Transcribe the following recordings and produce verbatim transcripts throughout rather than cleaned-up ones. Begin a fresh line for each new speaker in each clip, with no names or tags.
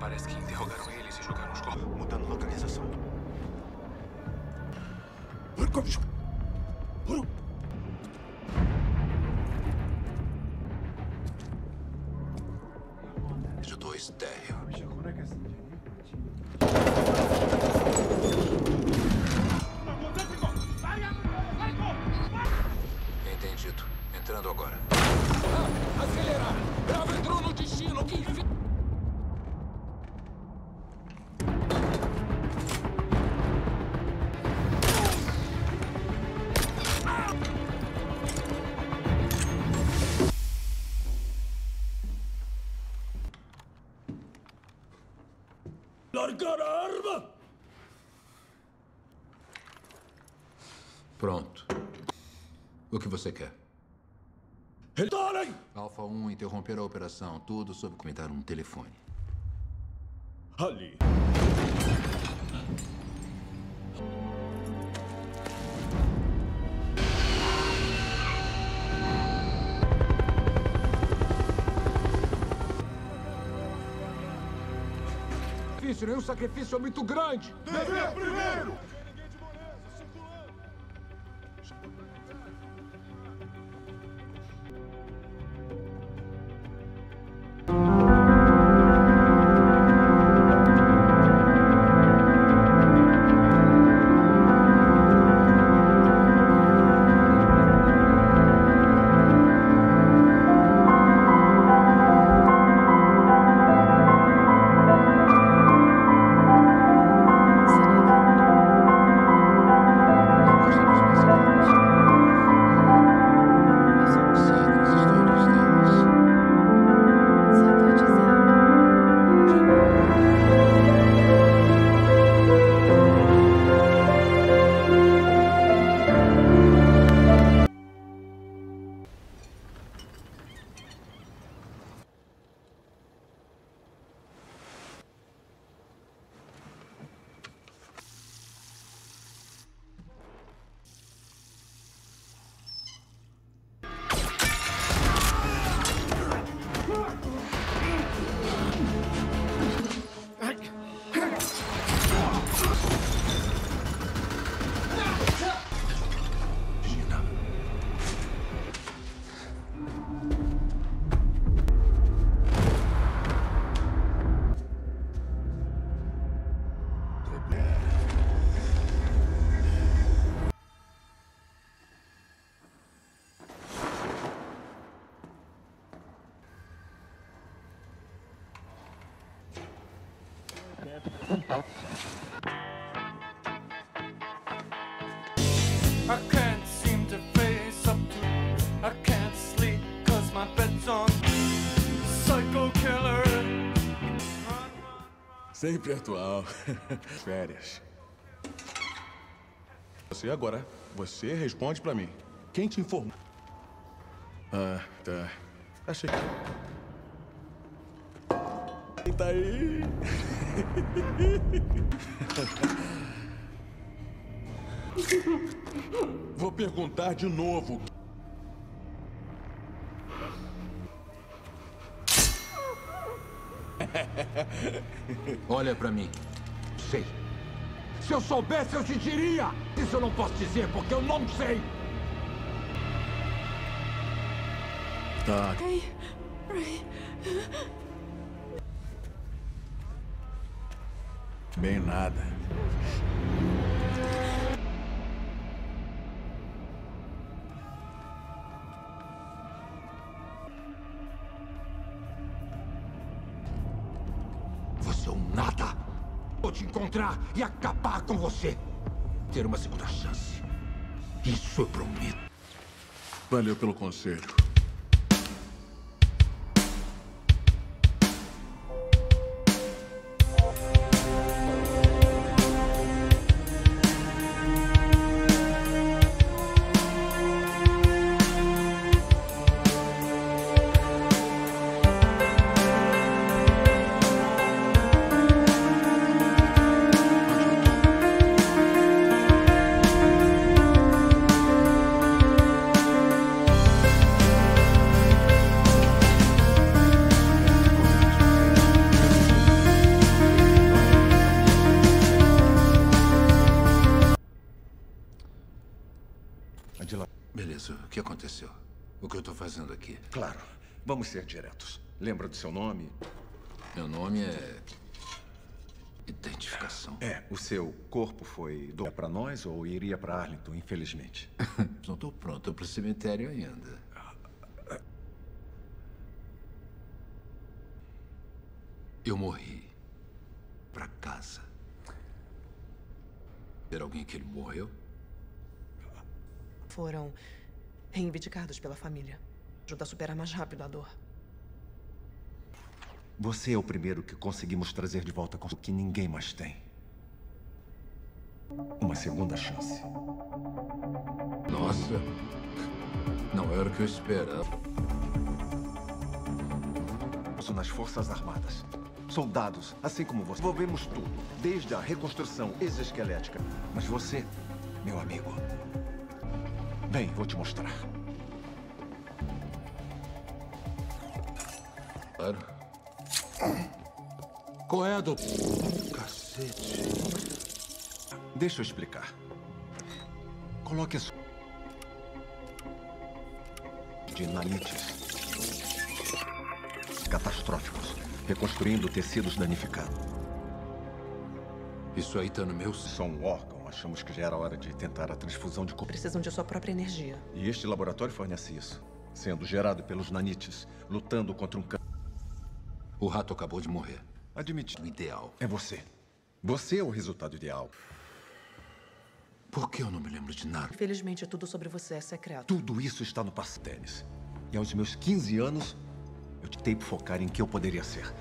Parece que interrogaram ele e se jogaram os corpos.
Mudando localização.
Estou estéreo. Entendido. Entrando agora.
Ah, acelerar! Bravo entrou no destino! Que inferno!
Largar a arma!
Pronto. O que você quer?
Retornem!
Alfa um, interromper a operação. Tudo sob me dar um telefone.
Ali.
Nenhum sacrifício é muito grande!
Dever primeiro!
I can't seem to face up to I can't sleep cause my bed's on Psycho killer.
Sempre atual. Férias. Você agora, você responde pra mim. Quem te informou? Ah, tá. Achei que... Tá aí. Vou perguntar de novo.
Olha pra mim. Sei. Se eu soubesse, eu te diria. Isso eu não posso dizer, porque eu não sei.
Tá.
Ray, Ray.
Bem nada.
Você é um nada. Vou te encontrar e acabar com você. Ter uma segunda chance. Isso eu prometo.
Valeu pelo conselho.
A de lá.
Beleza, o que aconteceu? O que eu tô fazendo aqui?
Claro. Vamos ser diretos. Lembra do seu nome?
Meu nome é... Identificação.
É, o seu corpo foi doado para nós ou iria para Arlington, infelizmente?
Não tô pronto pro cemitério ainda. Eu morri. Pra casa. Ter alguém que ele morreu?
Foram reivindicados pela família. Ajuda a superar mais rápido a dor.
Você é o primeiro que conseguimos trazer de volta com o que ninguém mais tem. Uma segunda chance.
Nossa. Não era o que eu esperava.
Isso nas Forças Armadas. Soldados, assim como você. Envolvemos tudo, desde a reconstrução exoesquelética. Mas você, meu amigo... Bem, vou te mostrar.
Claro.
Qual é, doutor? Cacete.
Deixa eu explicar. Coloque a sua... de nanites. Catastróficos. Reconstruindo tecidos danificados.
Isso aí tá no meu...
Só um órgão. Achamos que já era hora de tentar a transfusão de...
Precisam de sua própria energia.
E este laboratório fornece isso. Sendo gerado pelos nanites, lutando contra um câncer.
O rato acabou de morrer.
Admite.
O ideal.
É você. Você é o resultado ideal.
Por que eu não me lembro de nada?
Infelizmente, tudo sobre você é secreto.
Tudo isso está no passado, Dennis. E aos meus quinze anos, eu tentei focar em que eu poderia ser.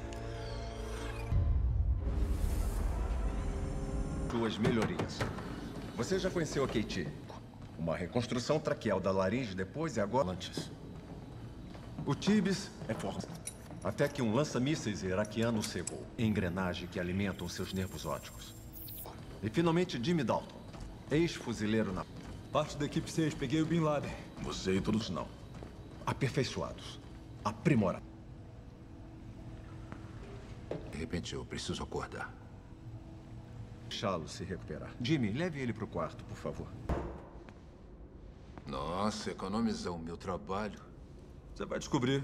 Duas melhorias. Você já conheceu a Katie? Uma reconstrução traqueal da laringe depois e agora antes. O Tibis é forte. Até que um lança-mísseis iraquiano cegou. Engrenagem que alimentam seus nervos ópticos. E finalmente Jimmy Dalton, ex-fuzileiro na...
Parte da equipe seis, peguei o Bin Laden.
Você e todos não. Aperfeiçoados. Aprimorados.
De repente eu preciso acordar.
Deixá-lo se recuperar. Jimmy, leve ele para o quarto, por favor.
Nossa, economizar o meu trabalho.
Você vai descobrir.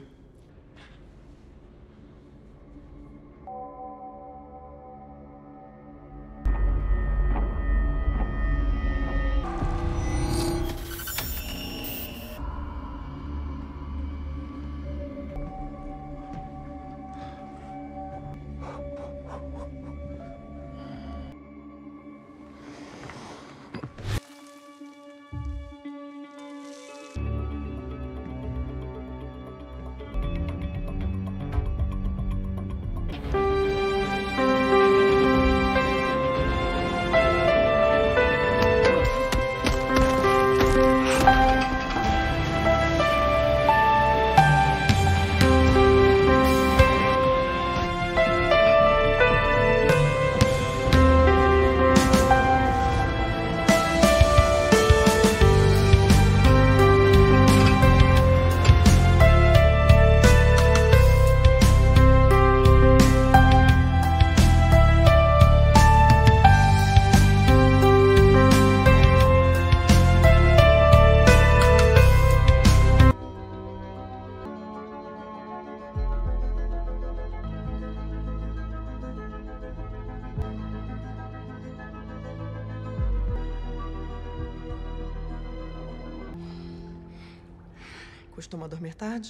Costuma dormir tarde?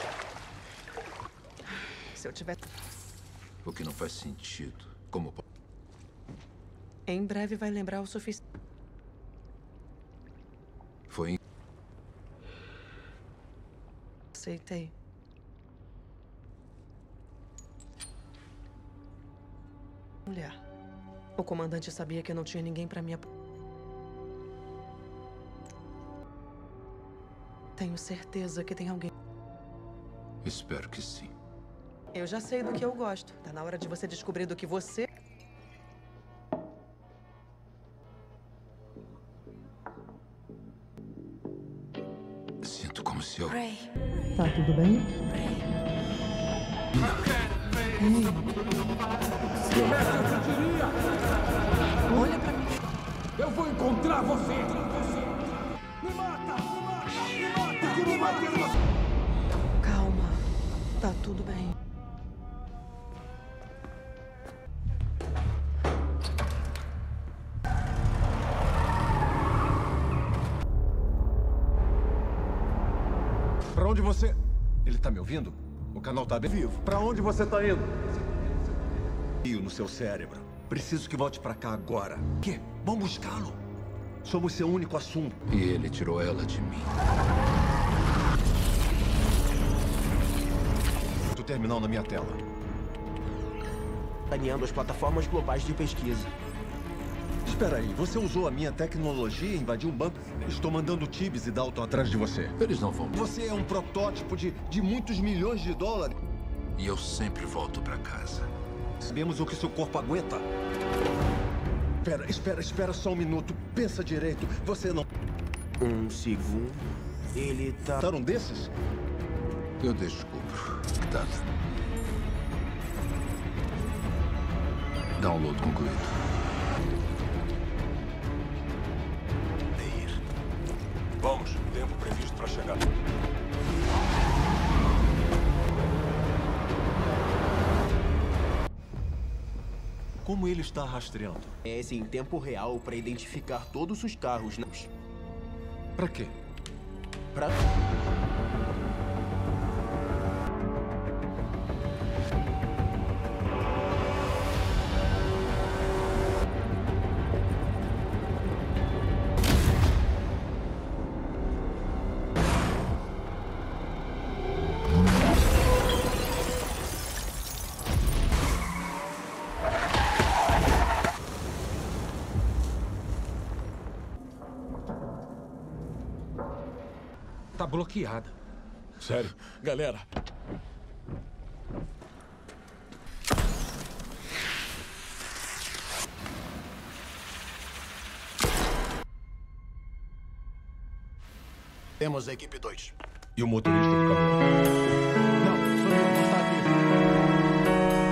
Se eu tiver...
O que não faz sentido. Como...
Em breve vai lembrar o suficiente.
Foi em...
Aceitei. Mulher. O comandante sabia que eu não tinha ninguém pra me apoiar. Tenho certeza que tem alguém.
Espero que sim.
Eu já sei do que eu gosto. Tá na hora de você descobrir do que você...
Sinto como se eu...
Ray. Tá tudo bem? Ray.
Olha pra mim. Eu vou encontrar você. Me mata!
Calma. Tá tudo bem.
Pra onde você... Ele tá me ouvindo? O canal tá bem vivo. Pra onde você tá indo? Fio no seu cérebro. Preciso que volte pra cá agora. Quê? Vamos buscá-lo. Somos seu único assunto.
E ele tirou ela de mim.
O terminal na minha tela.
Alinhando as plataformas globais de pesquisa.
Espera aí, você usou a minha tecnologia e invadiu um banco? Estou mandando Tibbs e Dalton atrás de você.
Eles não vão.
Você é um protótipo de, de muitos milhões de dólares.
E eu sempre volto pra casa.
Sabemos o que seu corpo aguenta. Espera, espera, espera só um minuto. Pensa direito. Você não...
Um segundo. Ele tá...
Tá um desses?
Eu descubro. Data. Download concluído.
Vamos, tempo previsto para chegar.
Como ele está rastreando?
É em tempo real para identificar todos os carros, não?
Pra quê?
Pra...
Tá bloqueada.
Sério? Galera.
Temos a equipe dois.
E o motorista do caminhão?
Não, sou eu, não está aqui.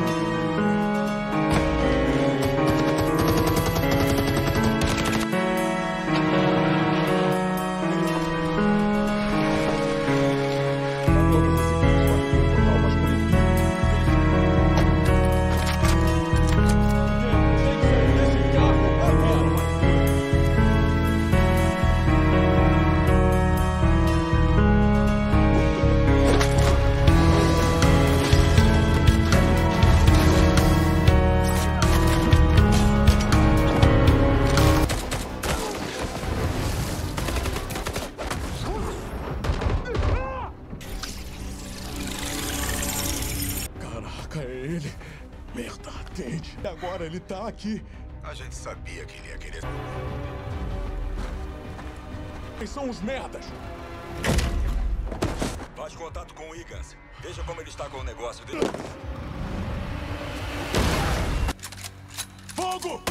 Caraca, é ele. Merda, atende. E agora ele tá aqui.
A gente sabia que ele ia querer.
Eles são os merdas.
Faz contato com o Higgins. Veja como ele está com o negócio dele.
Fogo!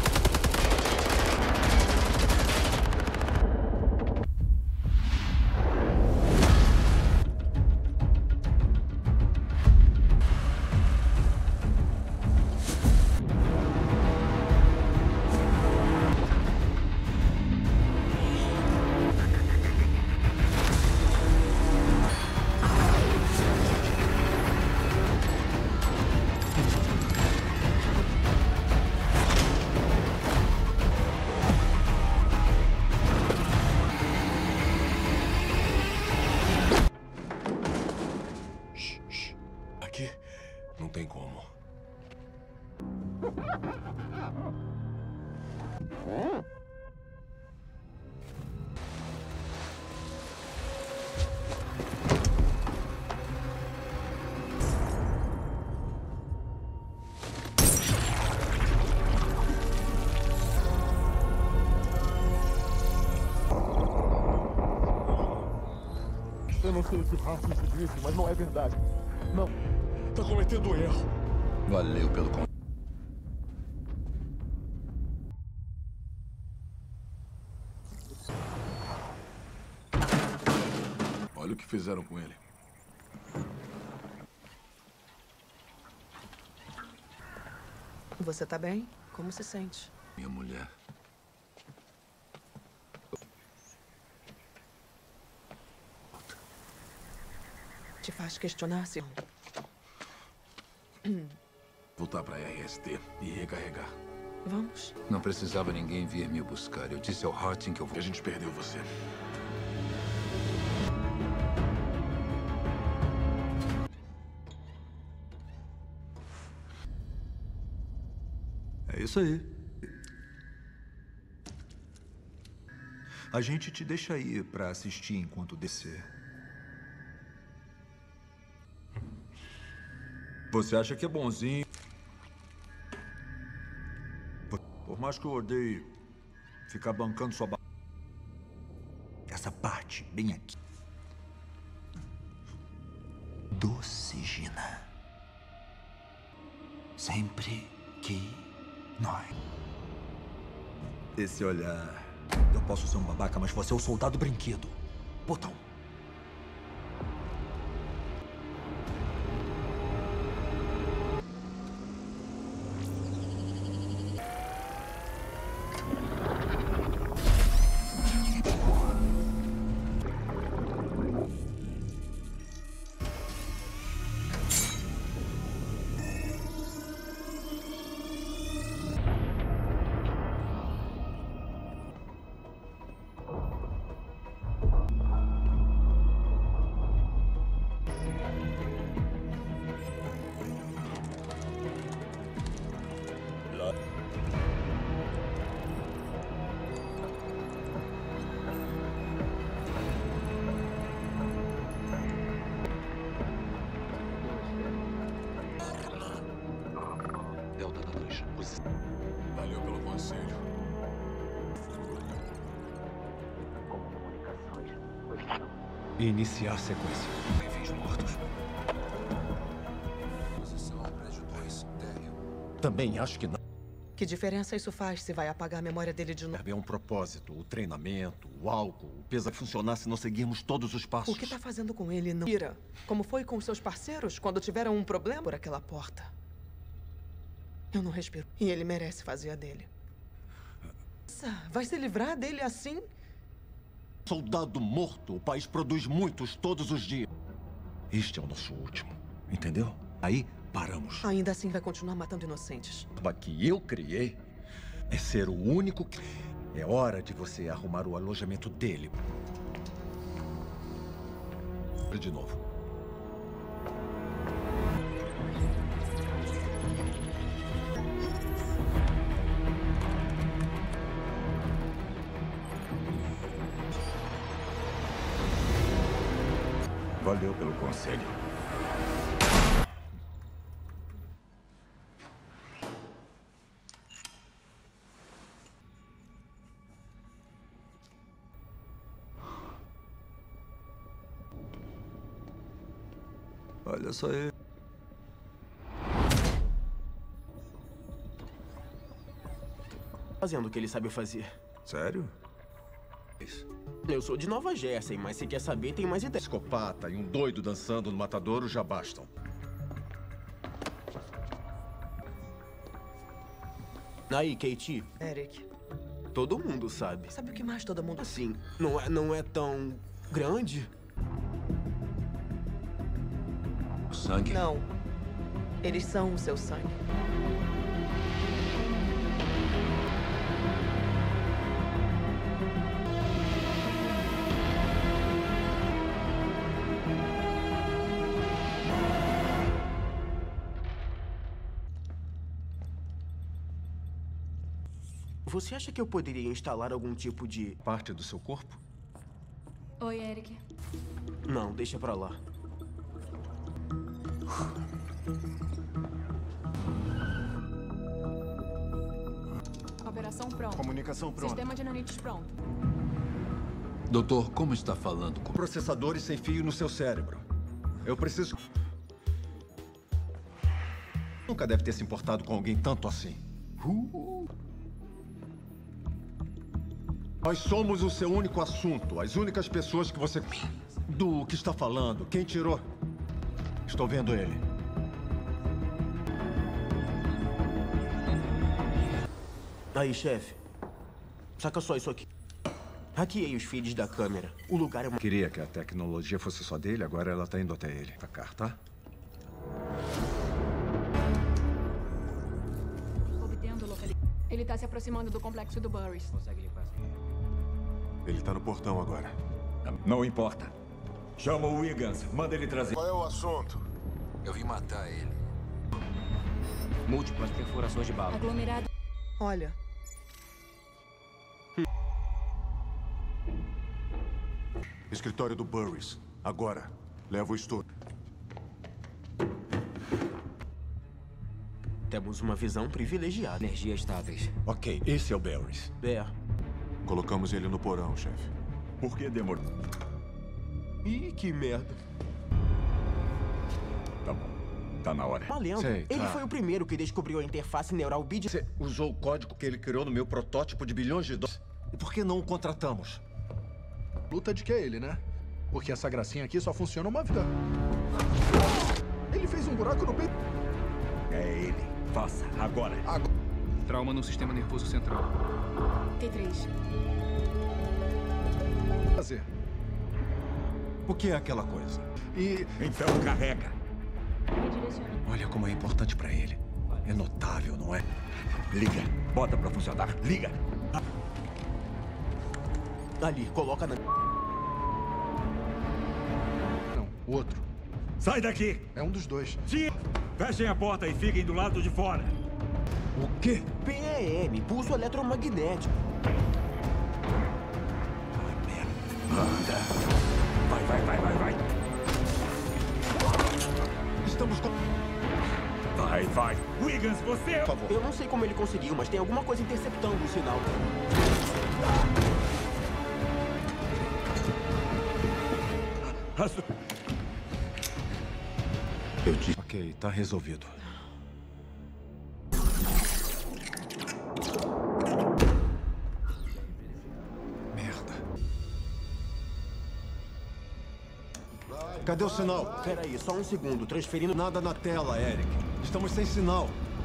Aqui não tem como. Eu não sei o que faço isso disse, mas não é verdade. Não. Tá cometendo erro.
Valeu pelo contato.
Olha o que fizeram com ele.
Você tá bem? Como se sente?
Minha mulher.
Te faz questionar se...
Voltar pra R S T e recarregar.
Vamos?
Não precisava ninguém vir me buscar. Eu disse ao Harding que eu vou...
A gente perdeu você.
É isso aí. A gente te deixa aí pra assistir enquanto descer. Você acha que é bonzinho? Por mais que eu odeie ficar bancando sua... Ba... Essa parte, bem aqui. Doce, Gina. Sempre que nós... Esse olhar... Eu posso ser um babaca, mas você é o soldado brinquedo. Botão.
Valeu pelo conselho.
Iniciar sequência.
Bem-vindos mortos. Posição, prédio dois, térreo.
Também acho que não.
Que diferença isso faz se vai apagar a memória dele de novo?
É um propósito, o treinamento, o álcool, o peso vai funcionar se não seguirmos todos os passos.
O que tá fazendo com ele não... Ira, como foi com seus parceiros quando tiveram um problema por aquela porta? Eu não respiro. E ele merece fazer a dele. Vai se livrar dele assim?
Soldado morto, o país produz muitos todos os dias. Este é o nosso último, entendeu? Aí paramos.
Ainda assim vai continuar matando inocentes.
A que eu criei é ser o único que... É hora de você arrumar o alojamento dele. De novo.
Valeu pelo conselho.
Olha só aí.
Fazendo o que ele sabe fazer.
Sério?
Eu sou de Nova Jersey, mas se quer saber, tem mais ideias.
Psicopata e um doido dançando no matadouro já bastam.
Aí, Katie.
Eric.
Todo mundo sabe.
Sabe o que mais todo mundo...
Assim, não é, não é tão grande?
O sangue?
Não. Eles são o seu sangue.
Você acha que eu poderia instalar algum tipo de...
Parte do seu corpo?
Oi, Eric.
Não, deixa pra lá.
Operação pronta.
Comunicação pronta.
Sistema de nanites pronto.
Doutor, como está falando com...
Processadores sem fio no seu cérebro. Eu preciso... Nunca deve ter se importado com alguém tanto assim. Uh. Nós somos o seu único assunto. As únicas pessoas que você... Do que está falando. Quem tirou? Estou vendo ele.
Aí, chefe. Saca só isso aqui. Hackeei os feeds da câmera. O lugar é uma...
Queria que a tecnologia fosse só dele, agora ela tá indo até ele. Atacar, tá?
Obtendo localização. Ele tá se aproximando do complexo do Burris.
Ele tá no portão agora.
Não importa. Chama o Wiggins. Manda ele trazer.
Qual é o assunto?
Eu vim matar ele.
Múltiplas perfurações de bala.
Aglomerado.
Olha.
Escritório do Burris. Agora. Leva o estouro.
Temos uma visão privilegiada.
Energias estáveis.
Ok, esse é o Burris.
É.
Colocamos ele no porão, chefe.
Por que demorou?
Ih, que merda.
Tá bom. Tá na hora.
Uma lenda.
Sei,
Ele
tá.
foi o primeiro que descobriu a interface neural B I D.
Você usou o código que ele criou no meu protótipo de bilhões de dólares. E por que não o contratamos?
Luta de que é ele, né? Porque essa gracinha aqui só funciona uma vida. Ele fez um buraco no peito.
É ele. Faça. Agora.
Agora.
Trauma no sistema nervoso central.
T três.
Fazer.
O que é aquela coisa?
E...
Então carrega.
Olha como é importante pra ele. É notável, não é?
Liga. Bota pra funcionar. Liga.
Ali, coloca na...
Não, o outro.
Sai daqui.
É um dos dois.
Sim. Fechem a porta e fiquem do lado de fora.
O quê?
P E M, pulso eletromagnético.
Anda. Vai, vai, vai, vai, vai.
Estamos com...
Vai, vai. Wiggins, você...
Por favor.
Eu não sei como ele conseguiu, mas tem alguma coisa interceptando o sinal.
Eu disse... Ok, tá resolvido. Merda. Cadê o sinal?
Peraí, só um segundo. Transferindo...
Nada na tela, Eric. Estamos sem sinal.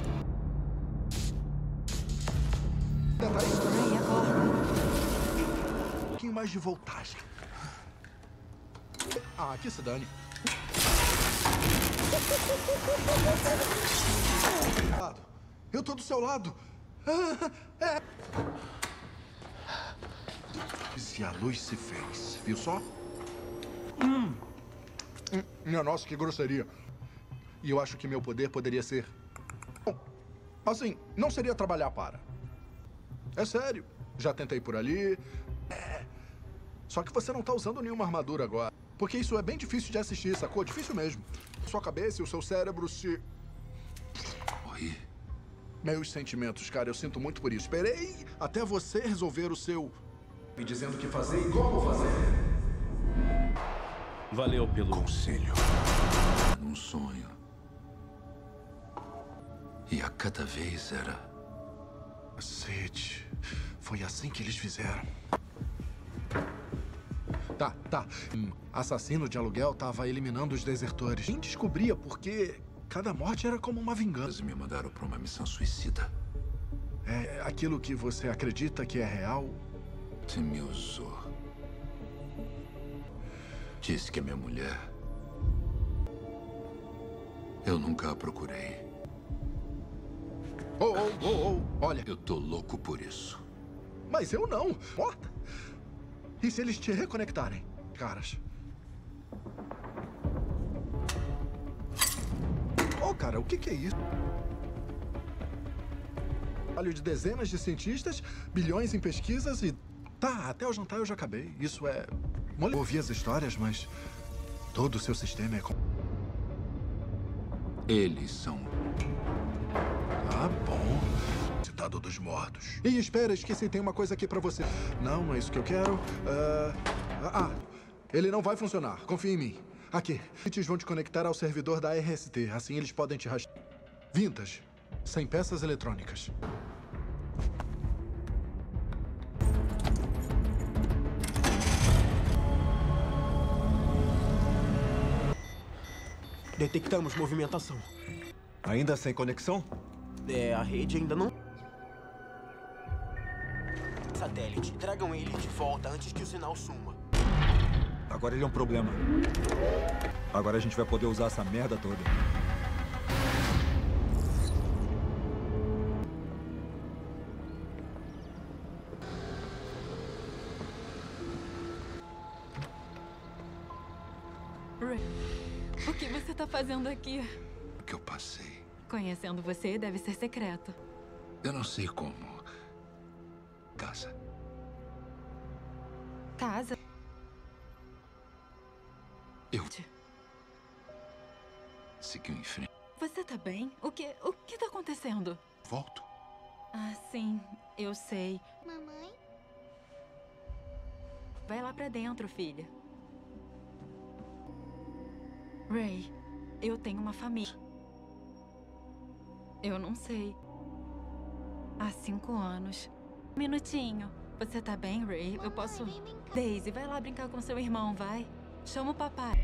Ai, acorda.
Um pouquinho mais de voltagem. Ah, aqui se dane. Eu tô do seu lado. Ah, é. E a luz se fez, viu só? Hum. Hum, Minha nossa, que grosseria. E eu acho que meu poder poderia ser... Bom, assim, não seria trabalhar para. É sério. Já tentei por ali. É. Só que você não tá usando nenhuma armadura agora. Porque isso é bem difícil de assistir, sacou? Difícil mesmo. Sua cabeça e o seu cérebro se...
Morri.
Meus sentimentos, cara, eu sinto muito por isso. Esperei até você resolver o seu... Me dizendo o que fazer e como fazer.
Valeu pelo...
Conselho. Num sonho. E a cada vez era...
Cacete. Foi assim que eles fizeram. Tá, tá. Um assassino de aluguel tava eliminando os desertores. Nem descobria porque cada morte era como uma vingança.
Eles me mandaram pra uma missão suicida.
É aquilo que você acredita que é real?
Você me usou. Disse que é minha mulher. Eu nunca a procurei.
Oh, oh, oh, oh, olha.
Eu tô louco por isso.
Mas eu não. Morta. E se eles te reconectarem, caras? Oh, cara, o que, que é isso? Trabalho de dezenas de cientistas, bilhões em pesquisas e... Tá, até o jantar eu já acabei. Isso é... Mole... Ouvi as histórias, mas... Todo o seu sistema é... com...
Eles são...
Tá bom. Citado dos mortos. E espera, esqueci, tem uma coisa aqui pra você. Não, não é isso que eu quero. Uh... Ah, ele não vai funcionar. Confia em mim. Aqui. Eles vão te conectar ao servidor da R S T. Assim eles podem te rastrear. Vintage. Sem peças eletrônicas.
Detectamos movimentação.
Ainda sem conexão?
É, a rede ainda não... Satélite. Tra... Tragam ele de volta antes que o sinal suma.
Agora ele é um problema. Agora a gente vai poder usar essa merda toda.
Ray, o que você tá fazendo aqui?
O que eu passei?
Conhecendo você, deve ser secreto.
Eu não sei como. Casa.
Casa?
Eu... Seguiu em frente.
Você tá bem? O que... o que tá acontecendo?
Volto.
Ah, sim. Eu sei.
Mamãe?
Vai lá pra dentro, filha. Ray, eu tenho uma família. Eu não sei. Há cinco anos. Um minutinho. Você tá bem, Ray?
Mamãe,
eu posso...
vem brincar.
Daisy, vai lá brincar com seu irmão, vai. Chama o papai.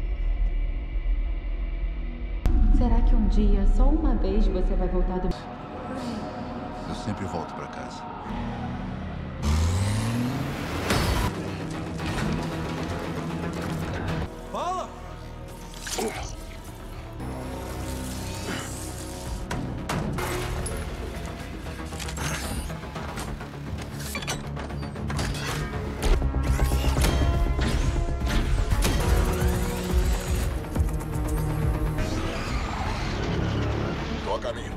Será que um dia, só uma vez, você vai voltar do...
Eu sempre volto pra casa.
Fala!
Tô a caminho.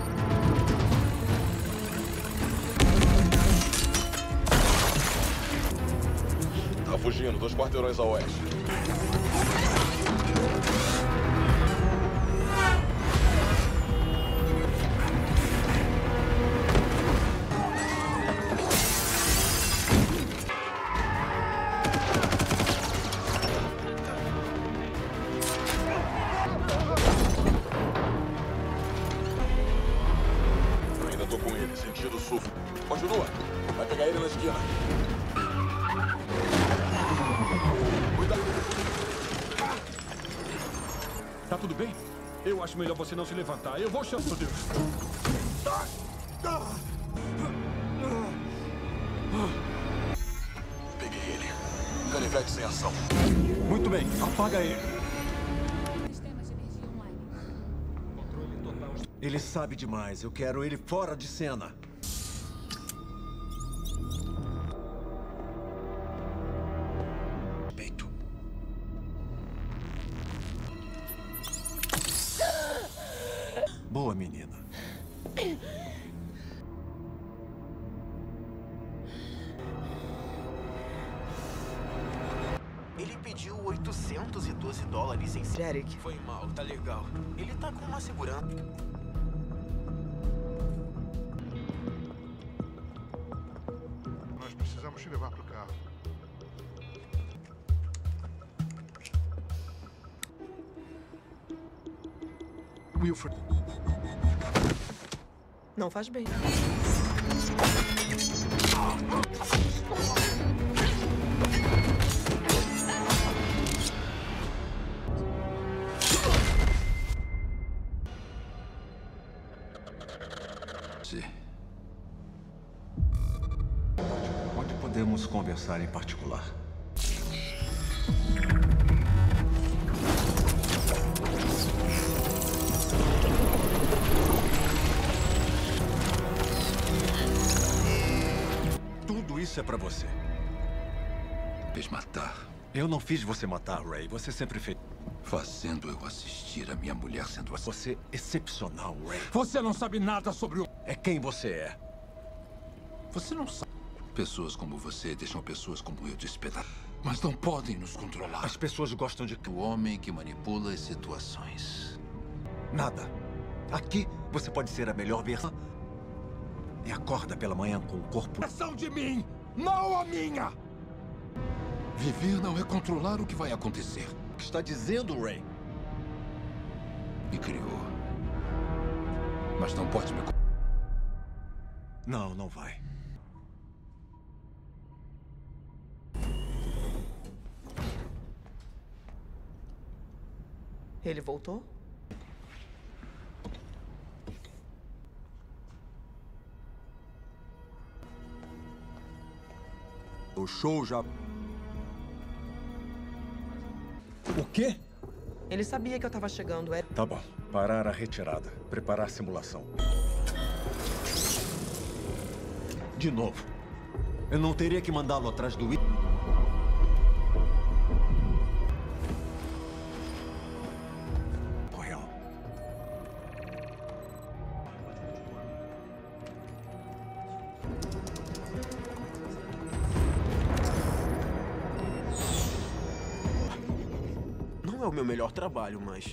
Tá fugindo, dois quarteirões a oeste. Ainda tô com ele, sentido sul. Continua. Vai pegar ele na esquina.
Tá tudo bem? Eu acho melhor você não se levantar. Eu vou chamar... Meu Deus.
Peguei ele. Canivete sem ação.
Muito bem, apaga ele.
Sistemas de energia online.
Ele sabe demais. Eu quero ele fora de cena. Peito. Boa, menina.
Ele pediu oitocentos e doze dólares em...
Derek.
Foi mal, tá legal. Ele tá com uma segurança.
Nós precisamos te levar pro carro. Wilfred.
Não faz bem.
Sim.
Onde podemos conversar em particular? Tudo isso é pra você.
Fez matar.
Eu não fiz você matar, Ray. Você sempre fez.
Fazendo eu assistir a minha mulher sendo assim.
Você é excepcional, Ray.
Você não sabe nada sobre o...
É quem você é.
Você não sabe. Pessoas como você deixam pessoas como eu despedaçar. Mas não podem nos controlar.
As pessoas gostam de...
O homem que manipula as situações.
Nada. Aqui, você pode ser a melhor versão. E acorda pela manhã com o corpo...
Ação de mim, não a minha! Viver não é controlar o que vai acontecer.
O que está dizendo, Ray?
Me criou. Mas não pode me...
Não, não vai.
Ele voltou?
show já...
O quê?
Ele sabia que eu tava chegando. É...
Tá bom. Parar a retirada. Preparar a simulação. De novo. Eu não teria que mandá-lo atrás do... Royal.
Não é o meu melhor trabalho, mas...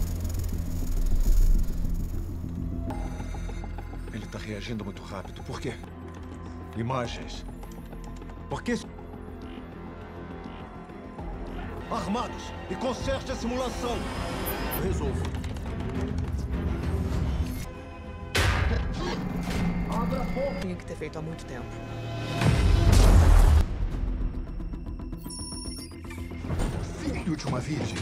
Ele tá reagindo muito rápido. Por quê? Imagens. Por que... Armados! E conserte a simulação!
Eu resolvo.
Abra a boca! Tinha que ter feito há muito tempo.
Filho de uma virgem.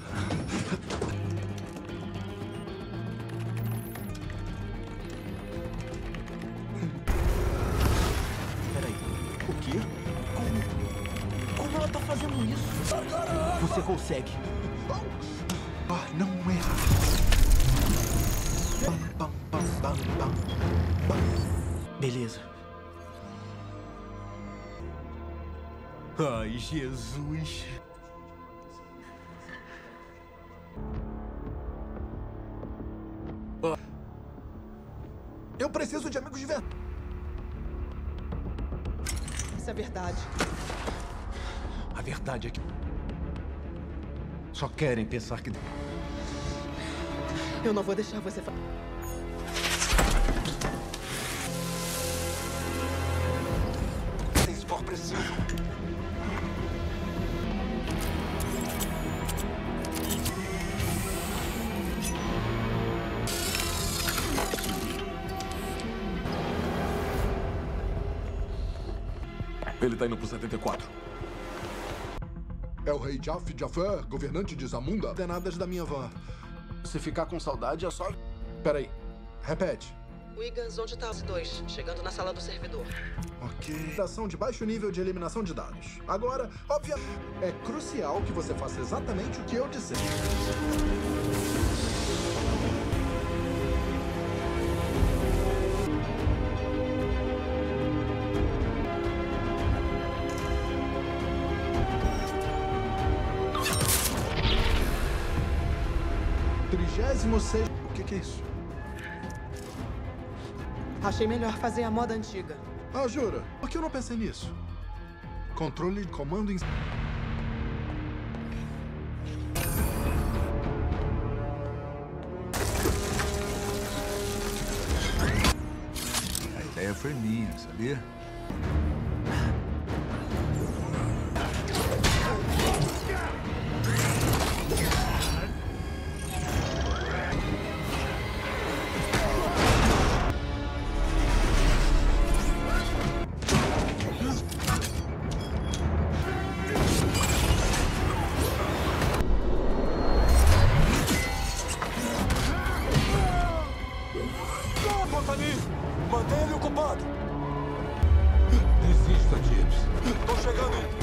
Você consegue.
Ah, não é. Bam, bam, bam, bam, bam, bam.
Beleza. Ai, Jesus.
Eu preciso de amigos de verdade.
Isso é verdade.
A verdade é que... Só querem pensar que...
Eu não vou deixar você falar.
Se for preciso.
Ele tá indo pro setenta e quatro.
É o rei Jaf Jafar, governante de Zamunda. Ordenadas da minha van.
Se ficar com saudade, é só...
Peraí. Repete.
Wiggins, onde tá os dois? Chegando na sala do servidor.
Ok. Ação de baixo nível de eliminação de dados. Agora, obviamente, é crucial que você faça exatamente o que eu disser. Trigésimo seis... O que, que é isso?
Achei melhor fazer a moda antiga.
Ah, jura? Por que eu não pensei nisso? Controle de comando em...
A ideia foi minha, sabia?
Mantenha ele ocupado.
Desista, Tibbs.
Tô chegando aí.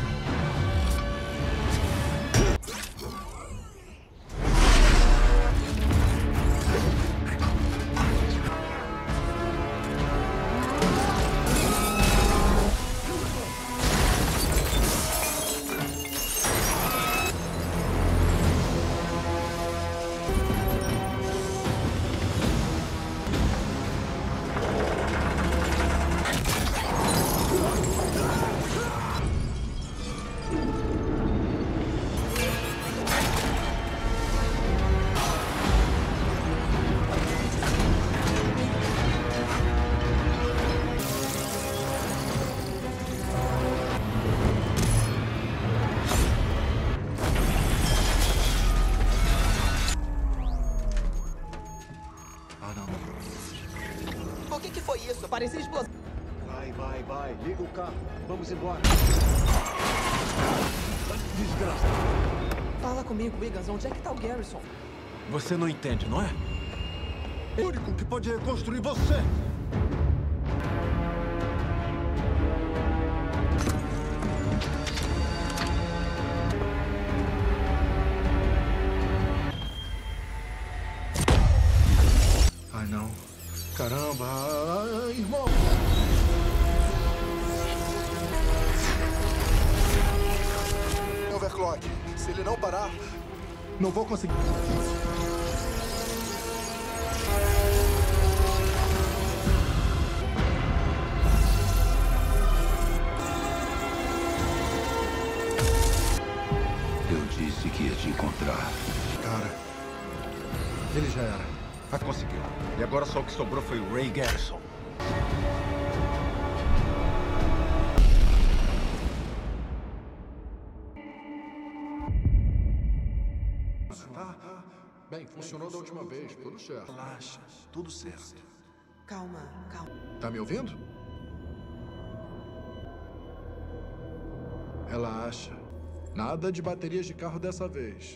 O que que foi isso? Parecia explosão.
Vai, vai, vai. Liga o carro. Vamos embora. Desgraça.
Fala comigo, Wiggins. Onde é que tá o Garrison?
Você não entende, não é? É o único que pode reconstruir você.
Caramba, ah, irmão. Overclock. Se ele não parar, não vou conseguir.
Eu disse que ia te encontrar.
Cara, ele já era.
Ah, conseguiu. E agora só o que sobrou foi o Ray Garrison.
Tá. Bem, funcionou da última vez. Tudo certo.
Relaxa. Tudo certo.
Calma, calma.
Tá me ouvindo? Relaxa. Nada de baterias de carro dessa vez.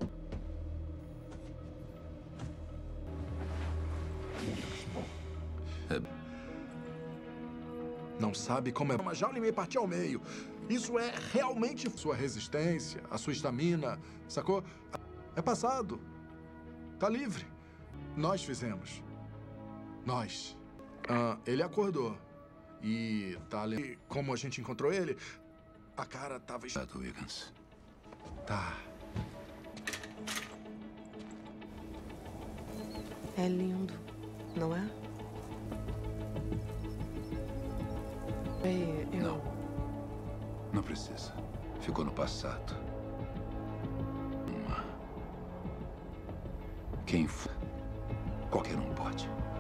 Não sabe como é uma jaula e me partir ao meio. Isso é realmente sua resistência, a sua estamina, sacou? É passado. Tá livre. Nós fizemos. Nós. Ah, ele acordou. E tá ali. Como a gente encontrou ele, a cara tava...
Wiggins.
Tá.
É lindo, não é? Ei, eu...
Não. Não precisa. Ficou no passado. Uma... Quem for, qualquer um pode.